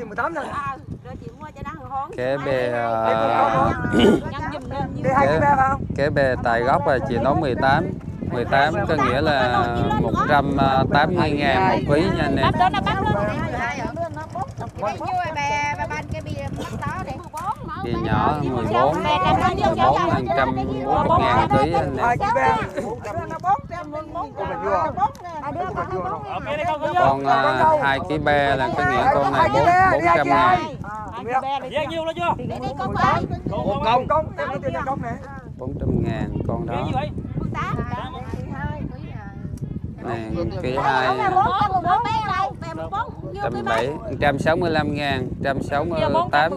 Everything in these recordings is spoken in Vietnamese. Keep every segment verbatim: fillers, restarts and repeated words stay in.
mười tám thôi. Kế bê kế bê tại gốc là chị nói mười tám. mười tám có nghĩa là một trăm tám mươi ngàn một ký nha anh em. Chị nhỏ mười bốn, mười bốn một trăm bốn mươi ngàn ký anh em. Con uh, hai ký be là có nghĩa con này bốn bốn trăm ngàn. Bốn trăm ngàn con đó. Này ký hai trăm bảy, một trăm sáu mươi lăm ngàn, một trăm sáu mươi tám.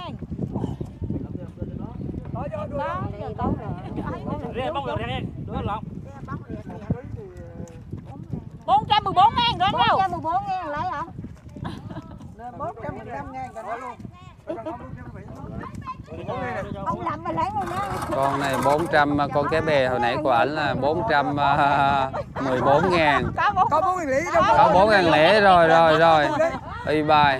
bốn trăm mười bốn ngàn đó đâu? bốn trăm mười bốn ngàn lấy hả? bốn trăm mười lăm ngàn còn luôn. Ông làm mà lấy luôn đó. Con này bốn trăm, con cái bè hồi nãy của ảnh là bốn trăm mười bốn ngàn. Có bốn ngàn lẻ đâu. Có bốn ngàn lẻ rồi rồi rồi. Y bài.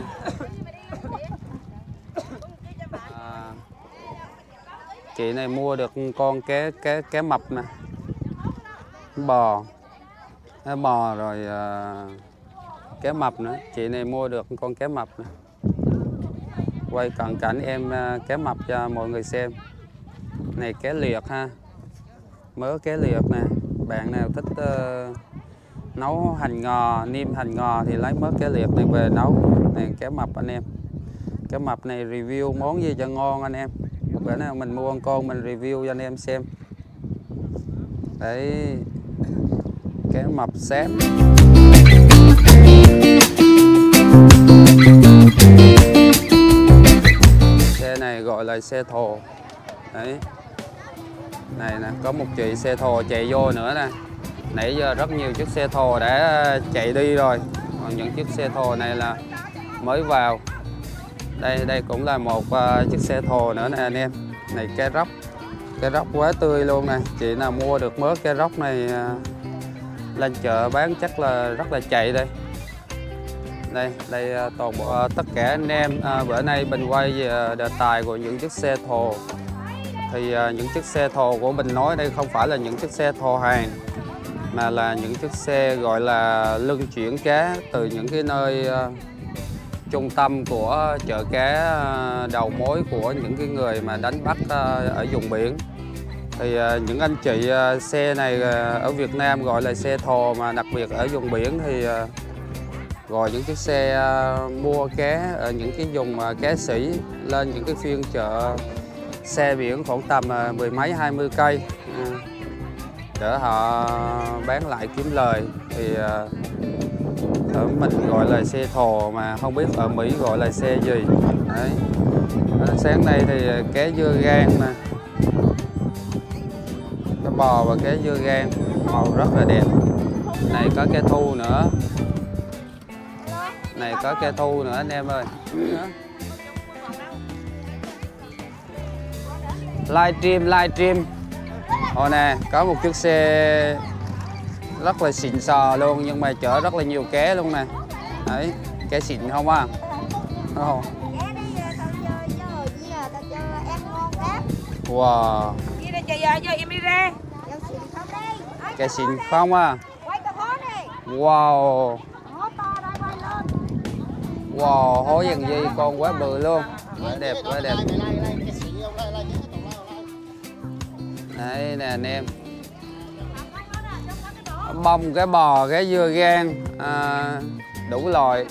À, chị này mua được con cá cá cá mập nè. Bò. Cá bò rồi uh, cá mập nữa. Chị này mua được con cá mập nè. Quay cận cảnh em uh, cá mập cho mọi người xem. Này cá liệt ha. Mớ cá liệt nè. Bạn nào thích uh, nấu hành ngò, niêm hành ngò thì lấy mớ cá liệt này về nấu. Này cá mập anh em. Cá mập này review món gì cho ngon anh em. Bữa nào mình mua con mình review cho anh em xem. Đấy. Cá mập xếp. Xe này gọi là xe thồ. Đấy. Này nè, có một chị xe thồ chạy vô nữa nè. Nãy giờ rất nhiều chiếc xe thồ đã chạy đi rồi. Còn những chiếc xe thồ này là mới vào. Đây đây cũng là một uh, chiếc xe thồ nữa nè anh em. Này cá róc. Cá róc quá tươi luôn nè. Chị nào mua được mớ cá róc này uh, lên chợ bán chắc là rất là chạy đây. Đây, đây uh, toàn bộ uh, tất cả anh em uh, bữa nay mình quay về uh, đề tài của những chiếc xe thồ. Thì uh, những chiếc xe thồ của mình nói đây không phải là những chiếc xe thồ hàng, mà là những chiếc xe gọi là luân chuyển cá từ những cái nơi uh, trung tâm của chợ cá, uh, đầu mối của những cái người mà đánh bắt uh, ở vùng biển. Thì uh, những anh chị uh, xe này uh, ở Việt Nam gọi là xe thồ, mà đặc biệt ở vùng biển thì uh, gọi những chiếc xe uh, mua cá ở những cái vùng uh, cá sỉ lên những cái phiên chợ xe biển khoảng tầm uh, mười mấy hai mươi cây uh, để họ bán lại kiếm lời. Thì uh, ở mình gọi là xe thồ, mà không biết ở Mỹ gọi là xe gì. Đấy. Sáng nay thì cá dưa gan nè, cá bò và cá dưa gan màu rất là đẹp. Này có cá thu nữa. Này có cá thu nữa anh em ơi. Livestream livestream. Hồi nè có một chiếc xe rất là xịn sò luôn, nhưng mà chở rất là nhiều cá luôn nè. Đấy, cá xịn không á? Oh. Wow. Cá xịn không à? Wow. Wow, hối dần gì con quá bự luôn. Quá đẹp, quá đẹp. Đấy nè anh em. Bông, cái bò, cái dưa gan, à, đủ loại.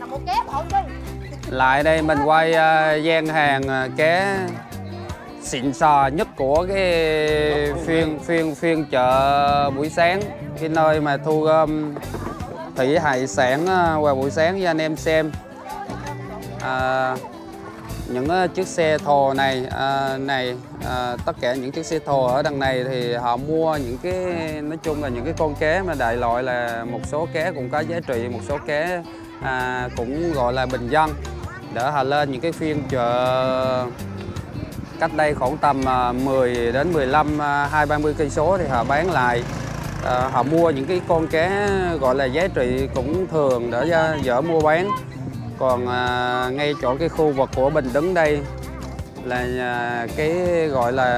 Lại đây mình quay uh, gian hàng uh, cá xịn sò nhất của cái phiên phiên phiên chợ buổi sáng, cái nơi mà thu gom thủy hải sản uh, vào buổi sáng cho anh em xem. À, những uh, chiếc xe thồ này uh, này uh, tất cả những chiếc xe thồ ở đằng này thì họ mua những cái, nói chung là những cái con cá mà đại loại, là một số cá cũng có giá trị, một số cá uh, cũng gọi là bình dân, để họ lên những cái phiên chợ cách đây khoảng tầm uh, mười đến mười lăm, hai ba mươi cây số thì họ bán lại. Uh, họ mua những cái con cá gọi là giá trị cũng thường để dở mua bán. Còn à, ngay chỗ cái khu vực của mình đứng đây là à, cái gọi là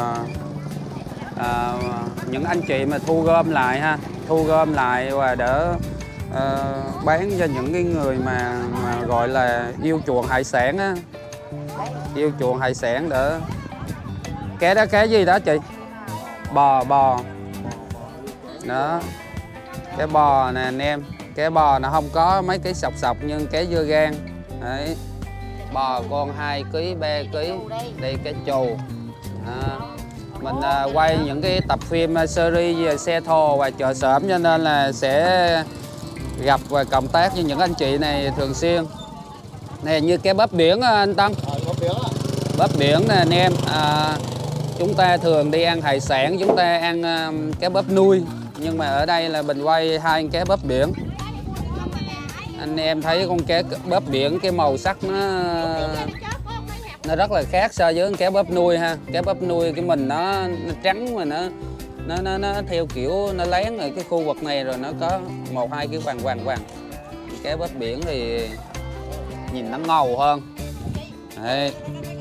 à, những anh chị mà thu gom lại ha, thu gom lại và đỡ à, bán cho những cái người mà, mà gọi là yêu chuộng hải sản á, yêu chuộng hải sản đỡ. Cái đó cái gì đó chị? Bò, bò. Đó. Cái bò nè anh em. Cái bò nó không có mấy cái sọc sọc nhưng cái dưa gan. Đấy. Bò con hai ký, ba ký. Đây cái trù. À. Mình à, quay những cái tập phim series về xe thồ và chợ xởm cho nên là sẽ gặp và cộng tác với những anh chị này thường xuyên. Này như cái bắp biển anh Tâm. Bắp biển nè anh em. À, chúng ta thường đi ăn hải sản, chúng ta ăn um, cá bắp nuôi. Nhưng mà ở đây là mình quay hai cá bắp biển. Anh em thấy con cá bắp biển cái màu sắc nó nó rất là khác so với cá bắp nuôi ha. Cá bắp nuôi cái mình nó, nó trắng mà nó nó nó nó theo kiểu nó lén ở cái khu vực này rồi nó có một hai cái vàng vàng vàng. Cá bắp biển thì nhìn nó ngầu hơn. Đấy.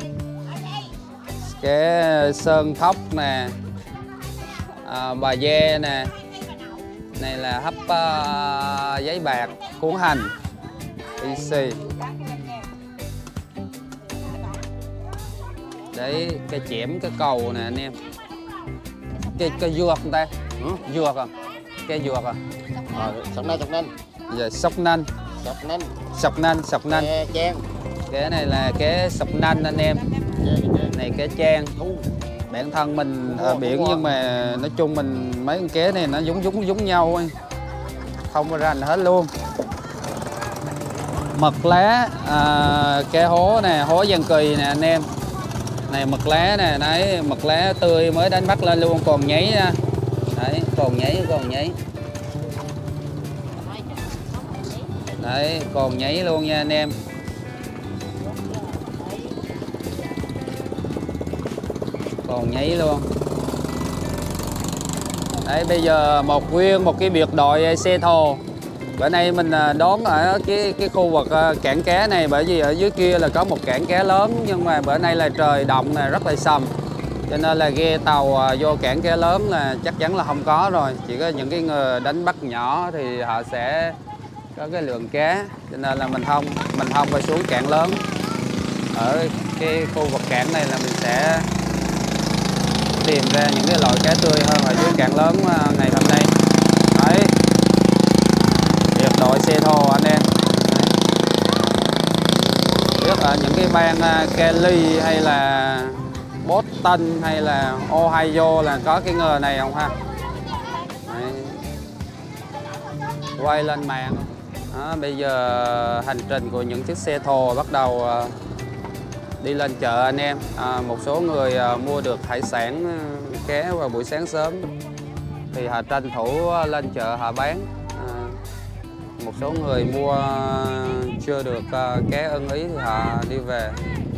Cái sơn thóc nè, à, bà dê nè, này là hấp uh, giấy bạc, cuốn hành, i xê. Đấy, cái chẻm, cái cầu nè anh em. Cái cái dược người ta, ừ? Dược à? Cái dược à? Ờ, sọc nanh, sọc nanh. Giờ sọc nanh. Sọc nanh. Sọc nanh, sọc nanh. Chan. Cái này là cái sọc nanh anh em. Này cái chan. Bản thân mình ở biển nhưng mà nói chung mình mấy con cá này nó giống giống giống nhau ấy. Không có rành hết luôn. Mật lá, à, cái hố nè, hố Giang Kỳ nè anh em. Này mật lá nè, đấy, mật lá tươi mới đánh bắt lên luôn, còn nhấy nha. Đấy, còn nhấy, còn nhấy. Đấy, còn nhấy luôn nha anh em. Còn nhấy luôn. Đấy, bây giờ một nguyên một cái biệt đội xe thồ. Bữa nay mình đón ở cái cái khu vực cảng cá này, bởi vì ở dưới kia là có một cảng cá lớn nhưng mà bữa nay là trời động này rất là sầm, cho nên là ghe tàu vô cảng cá lớn là chắc chắn là không có rồi, chỉ có những cái người đánh bắt nhỏ thì họ sẽ có cái lượng cá, cho nên là mình không mình không phải xuống cảng lớn. Ở cái khu vực cảng này là mình sẽ tìm ra những cái loại cá tươi hơn ở dưới cảng lớn ngày hôm nay. Đấy, biệt đội xe thồ anh em. Biết ở những cái bang Kelly hay là Boston hay là Ohio là có cái nghề này không ha? Đấy. Quay lên màn. Đó, bây giờ hành trình của những chiếc xe thồ bắt đầu đi lên chợ anh em. À, một số người à, mua được hải sản cá vào buổi sáng sớm thì họ tranh thủ lên chợ họ bán. À, một số người mua chưa được à, cá ưng ý thì họ đi về.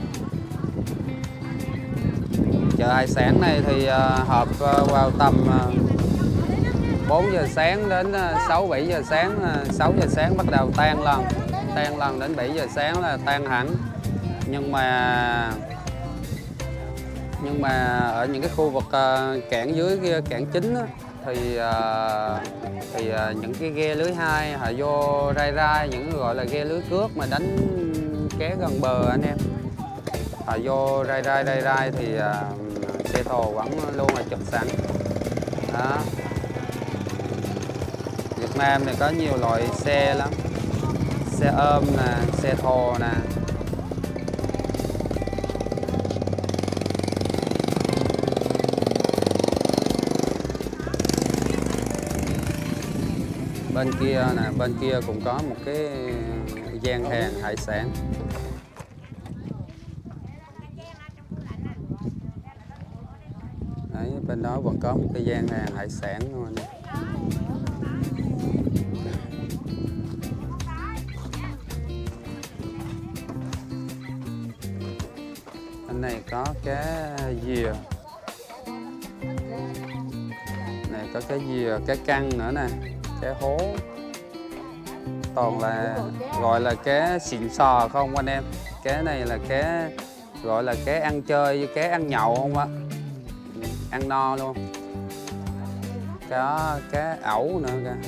Chợ hải sản này thì à, họp à, vào tầm à, bốn giờ sáng đến sáu bảy giờ sáng, à, sáu giờ sáng bắt đầu tan lần, tan lần đến bảy giờ sáng là tan hẳn. Nhưng mà nhưng mà ở những cái khu vực uh, cảng dưới kia, cảng chính á, thì uh, thì uh, những cái ghe lưới hai họ vô rai rai, những gọi là ghe lưới cước mà đánh cá gần bờ anh em, họ vô rai rai rai rai thì uh, xe thồ vẫn luôn là chụp sẵn. Đó. Việt Nam này có nhiều loại xe lắm, xe ôm nè, xe thồ nè. Bên kia nè, bên kia cũng có một cái gian hàng hải sản. Đấy, bên đó vẫn có một cái gian hàng hải sản luôn. Bên này có cá dìa. Này có cá dìa, cá căn nữa nè. Cái hố. toàn là gọi là cá xịn sò không anh em. Cá này là cá gọi là cá ăn chơi, cá ăn nhậu không á, ăn no luôn. Cá cá ẩu nữa kìa.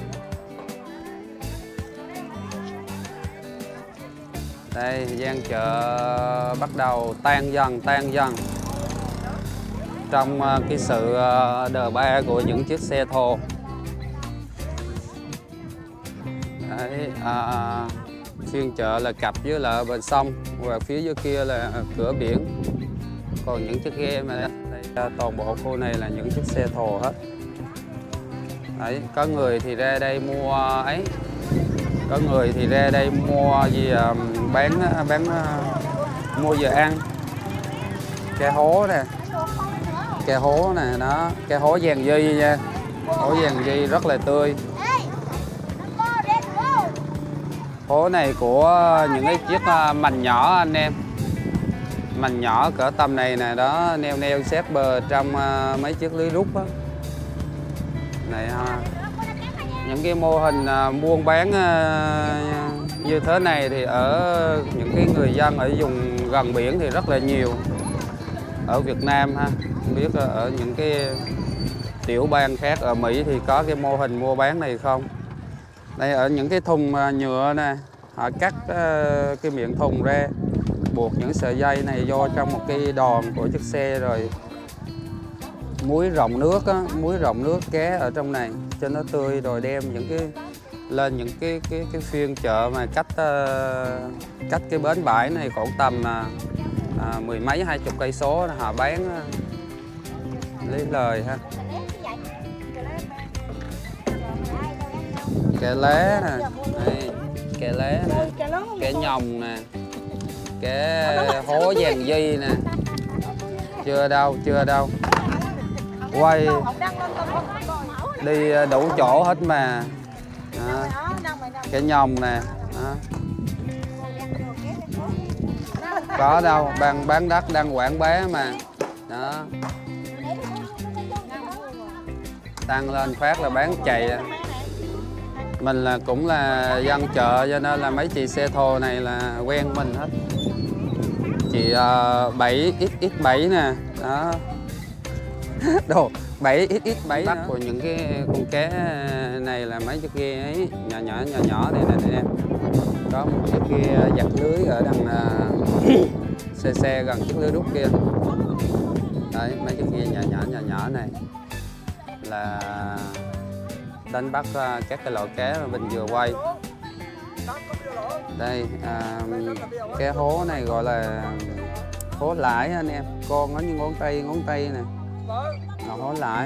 Đây gian chợ bắt đầu tan dần tan dần trong cái sự đờ ba của những chiếc xe thồ. Đấy, à, phiên chợ là cặp với là bờ sông và phía dưới kia là cửa biển. Còn những chiếc ghe mà đây, toàn bộ khu này là những chiếc xe thồ hết. Đấy, có người thì ra đây mua ấy, có người thì ra đây mua gì bán bán mua về ăn. Cá hố nè, cá hố nè, đó, cá hố vàng di nha, hố vàng di rất là tươi. Hố này của những cái chiếc mành nhỏ anh em, mành nhỏ cỡ tầm này nè, đó, neo neo xếp bờ trong mấy chiếc lưới rút đó. Này ha, những cái mô hình buôn bán như thế này thì ở những cái người dân ở vùng gần biển thì rất là nhiều. Ở Việt Nam ha, không biết ở những cái tiểu bang khác ở Mỹ thì có cái mô hình mua bán này không. Đây ở những cái thùng nhựa nè, họ cắt cái miệng thùng ra, buộc những sợi dây này vô trong một cái đòn của chiếc xe rồi muối rộng nước á, muối rộng nước cá ở trong này cho nó tươi, rồi đem những cái lên những cái cái cái phiên chợ mà cách uh, cách cái bến bãi này khoảng tầm uh, mười mấy hai chục cây số họ bán uh, lấy lời ha. Cá lá nè, đây, cá lá nè, cá nhồng nè, cá hố vàng di nè. Chưa đâu, chưa đâu. Quay đi đủ chỗ hết mà. Đó. Cá nhồng nè. Đó. Có đâu, bán bán đất đang quảng bá mà. Đó. Tăng lên phát là bán chạy. Mình là cũng là dân chợ cho nên là mấy chị xe thồ này là quen mình hết. Chị uh, bảy x x bảy nè, đó. Đồ bảy x x bảy bắt của những cái con cá này là mấy chiếc ghe ấy, nhỏ nhỏ nhỏ nhỏ này nè em. Có một chiếc ghe giặt lưới ở đằng uh, xe xe gần chiếc lưới đúc kia. Đấy, mấy chiếc ghe nhỏ nhỏ nhỏ nhỏ này là đánh bắt uh, các cái loại cá mà mình vừa quay. Đây, à, cá hố này gọi là hố lãi anh em, con nó như ngón tay ngón tay nè, nó hố lãi.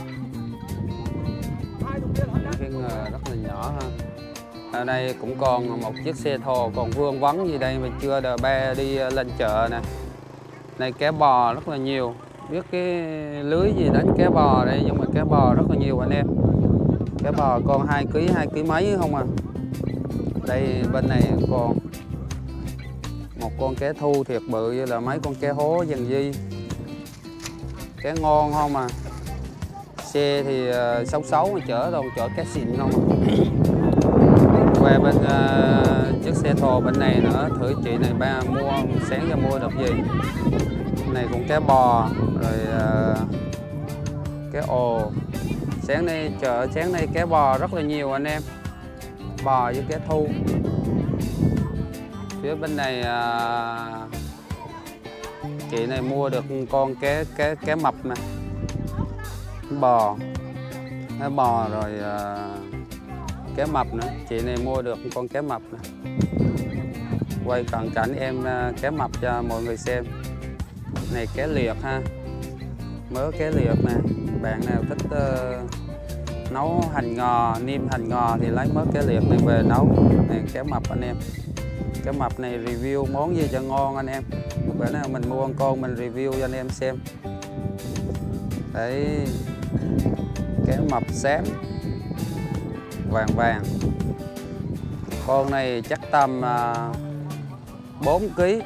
Cái ngờ rất là nhỏ ha. Ở đây cũng còn một chiếc xe thồ còn vương vấn gì đây mà chưa đờ ba đi lên chợ nè. Này cá bò rất là nhiều, biết cái lưới gì đánh cá bò đây, nhưng mà cá bò rất là nhiều anh em. Cá bò con hai ký hai ký mấy không à. Đây bên này còn một con cá thu thiệt bự như là mấy con cá hố vàng di. Cá ngon không à. Xe thì uh, xấu xấu mà chở đâu chở cá xịn không à. Qua bên uh, chiếc xe thồ bên này nữa, thử chị này ba mua sáng ra mua được gì. Này cũng cá bò rồi uh, cá ồ. Sáng nay chợ sáng nay cá bò rất là nhiều anh em. Bò với cá thu. Phía bên này à, chị này mua được con cá cá cá mập nè, bò, cá bò rồi à, cá mập nữa. Chị này mua được con cá mập nè. Quay cận cảnh em à, cá mập cho mọi người xem. Này cá liệt ha, mớ cá liệt nè. Bạn nào thích uh, nấu hành ngò, niêm hành ngò thì lấy mớ cá liệt này về nấu. Này cá mập anh em. Cá mập này review món gì cho ngon anh em. Bữa nào mình mua con mình review cho anh em xem. Đấy, cá mập xám vàng vàng. Con này chắc tầm uh, bốn ký.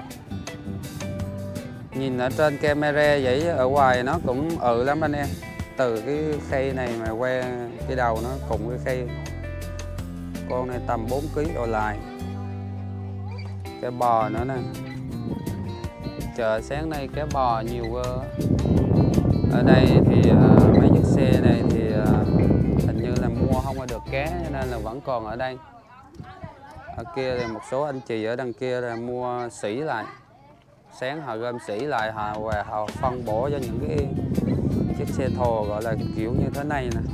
Nhìn ở trên camera vậy, ở ngoài nó cũng ừ lắm anh em. Từ cái khay này mà que cái đầu nó cùng cái khay Con này tầm bốn ký đổ lại. Cái bò nữa nè. Chợ sáng nay cá bò nhiều cơ. Ở đây thì uh, mấy chiếc xe này thì uh, hình như là mua không có được cá nên là vẫn còn ở đây. Ở kia thì một số anh chị ở đằng kia là mua sỉ lại. Sáng họ gom sỉ lại họ và họ phân bổ cho những cái chiếc xe thồ gọi là kiểu như thế này nè.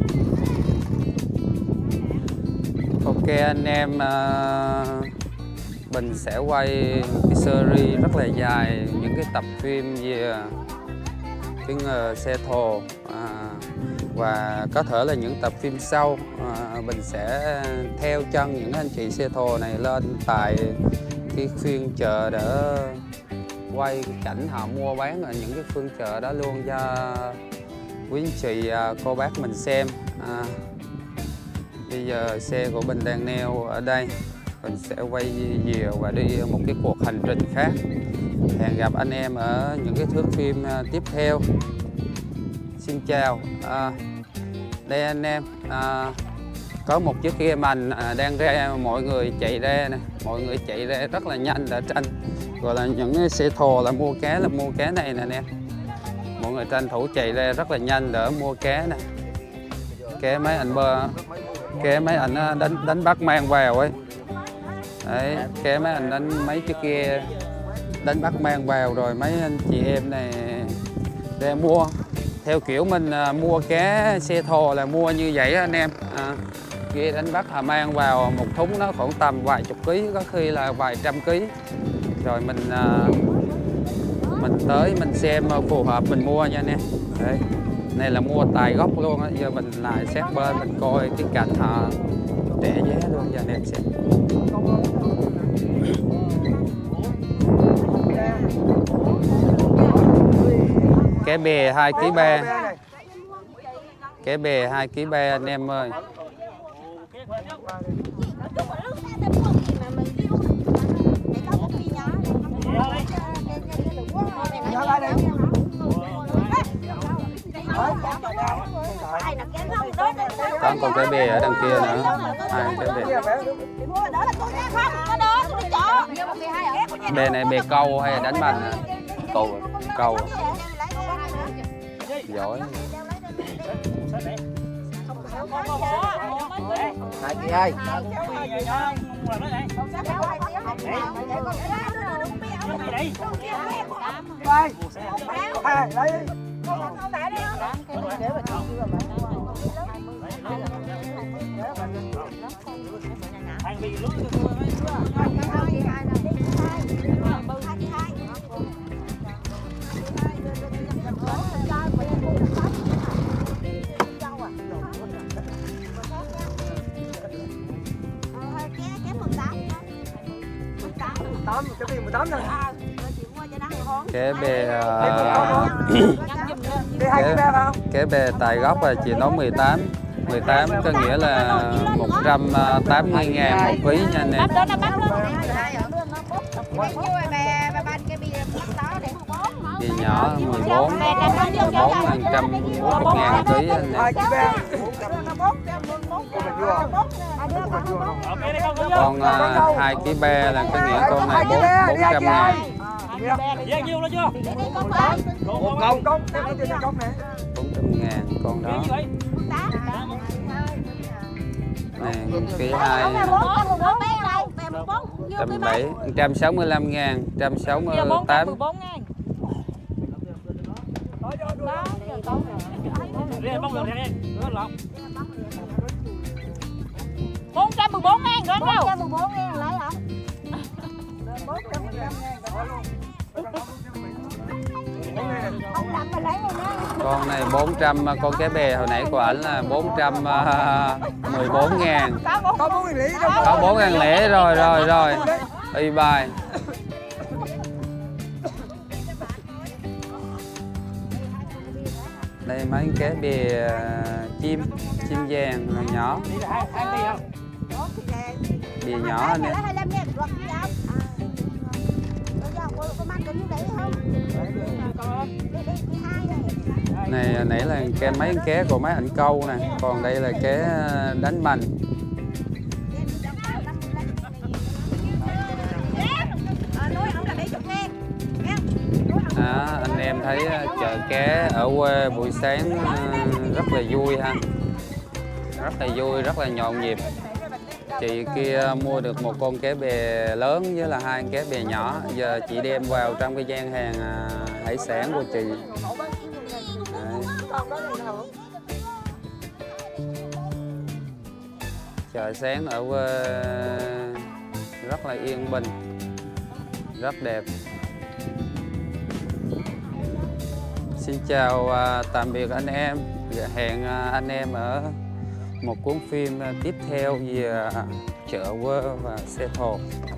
Ok anh em, uh, mình sẽ quay một cái series rất là dài những cái tập phim về cái nghề xe thồ, à, và có thể là những tập phim sau à, mình sẽ theo chân những anh chị xe thồ này lên tại cái phiên chợ để quay cái cảnh họ mua bán ở những cái phiên chợ đó luôn cho quý anh chị à, cô bác mình xem. À, bây giờ xe của mình đang neo ở đây, mình sẽ quay nhiều và đi một cái cuộc hành trình khác. Hẹn gặp anh em ở những cái thước phim tiếp theo. Xin chào. À, đây anh em, à, có một chiếc ghe mành à, đang ra, mọi người chạy ra nè, mọi người chạy ra rất là nhanh để tranh, gọi là những xe thồ là mua cá là mua cá này nè anh em. Mọi người tranh thủ chạy ra rất là nhanh để mua cá nè. Cá mấy anh bơ, cá mấy anh đánh đánh bắt mang vào ấy. Đấy, cá mấy anh đánh mấy chiếc ghe đánh bắt mang vào rồi mấy anh chị em này để mua theo kiểu mình à, mua cá xe thồ là mua như vậy anh em. À, ghe đánh bắt họ mang vào một thúng nó khoảng tầm vài chục ký, có khi là vài trăm ký, rồi mình à, mình tới mình xem phù hợp mình mua nha anh em. Đấy, này là mua tài gốc luôn á. Giờ mình lại sát bên mình coi cái cảnh họ rẻ giá luôn cho anh em xem. Cá bè hai ký ba. Cá bè hai ký ba anh em ơi. Có con cá bè ở đằng kia nữa. Hai cá bè. Bè này bè câu hay là đánh banh à? Câu. Câu. Giỏi. Hai chị ơi. Đây. À, lấy đi. Cái bè cái bè tài gốc là chị nói mười tám mười tám có nghĩa là một trăm tám mươi ngàn một ký nha anh em. Bè nhỏ mười bốn mười bốn ngàn trăm bốn mươi ngàn ký anh em. Con hai ký ba là có nghĩa con này bốn bốn trăm ngàn. Một con bốn trăm ngàn con đó. Này ký hai trăm bảy một trăm sáu mươi lăm ngàn, một trăm sáu mươi tám. bốn trăm mười bốn ngàn đó đâu? bốn trăm mười bốn ngàn lấy hả? Ông đập mà lấy rồi đó. Con này bốn trăm, con cá bè hồi nãy của ảnh là bốn trăm mười bốn ngàn. Có bốn ngàn lẻ đâu. Có bốn ngàn lẻ rồi rồi rồi. Y bài. Đây mấy cá bè chim, chim vàng nhỏ. Bè nhỏ anh em. Này nãy là cái mấy cá của mấy anh câu nè, còn đây là cá đánh bành. em thấy chợ cá ở quê buổi sáng rất là vui ha, rất là vui, rất là nhộn nhịp. Chị kia mua được một con cá bè lớn với là hai con cá bè nhỏ, giờ chị đem vào trong cái gian hàng hải sản của chị. Đấy. Chợ sáng ở quê rất là yên bình, rất đẹp. Xin chào tạm biệt anh em, hẹn anh em ở một cuốn phim tiếp theo về chợ quê và xe thồ.